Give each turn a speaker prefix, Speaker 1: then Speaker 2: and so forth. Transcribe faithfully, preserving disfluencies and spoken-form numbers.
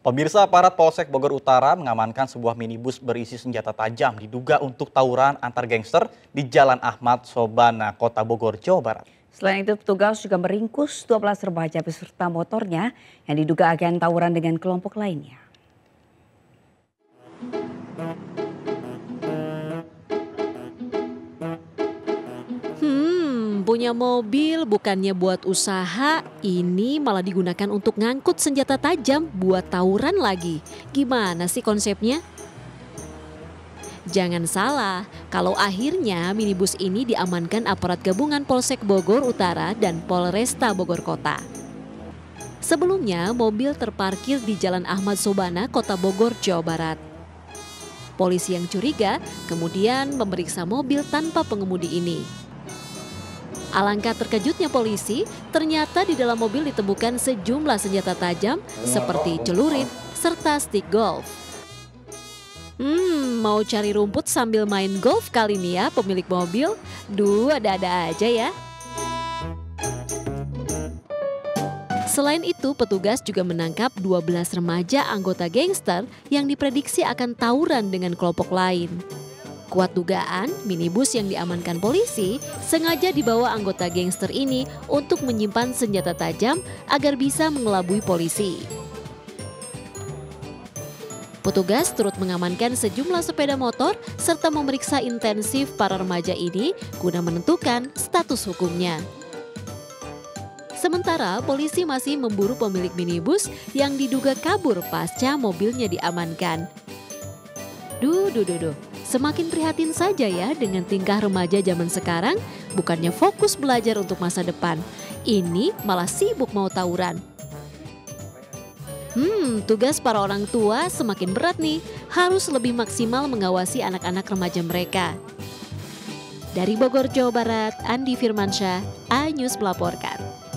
Speaker 1: Pemirsa, aparat Polsek Bogor Utara mengamankan sebuah minibus berisi senjata tajam diduga untuk tawuran antar gangster di Jalan Ahmad Sobana, Kota Bogor, Jawa Barat.
Speaker 2: Selain itu, petugas juga meringkus dua belas remaja beserta motornya yang diduga akan tawuran dengan kelompok lainnya.
Speaker 3: Hmm, punya mobil bukannya buat usaha, ini malah digunakan untuk ngangkut senjata tajam buat tawuran lagi. Gimana sih konsepnya? Jangan salah, kalau akhirnya minibus ini diamankan aparat gabungan Polsek Bogor Utara dan Polresta Bogor Kota. Sebelumnya, mobil terparkir di Jalan Ahmad Sobana, Kota Bogor, Jawa Barat. Polisi yang curiga kemudian memeriksa mobil tanpa pengemudi ini. Alangkah terkejutnya polisi, ternyata di dalam mobil ditemukan sejumlah senjata tajam seperti celurit serta stick golf. Hmm, mau cari rumput sambil main golf kali ini ya pemilik mobil? Duh, ada-ada aja ya. Selain itu, petugas juga menangkap dua belas remaja anggota gangster yang diprediksi akan tawuran dengan kelompok lain. Kuat dugaan, minibus yang diamankan polisi sengaja dibawa anggota gangster ini untuk menyimpan senjata tajam agar bisa mengelabui polisi. Petugas turut mengamankan sejumlah sepeda motor serta memeriksa intensif para remaja ini guna menentukan status hukumnya. Sementara polisi masih memburu pemilik minibus yang diduga kabur pasca mobilnya diamankan. Duh, duh, duh, duh. Semakin prihatin saja ya dengan tingkah remaja zaman sekarang, bukannya fokus belajar untuk masa depan. Ini malah sibuk mau tawuran. Hmm, tugas para orang tua semakin berat nih, harus lebih maksimal mengawasi anak-anak remaja mereka. Dari Bogor, Jawa Barat, Andi Firmansyah, iNews melaporkan.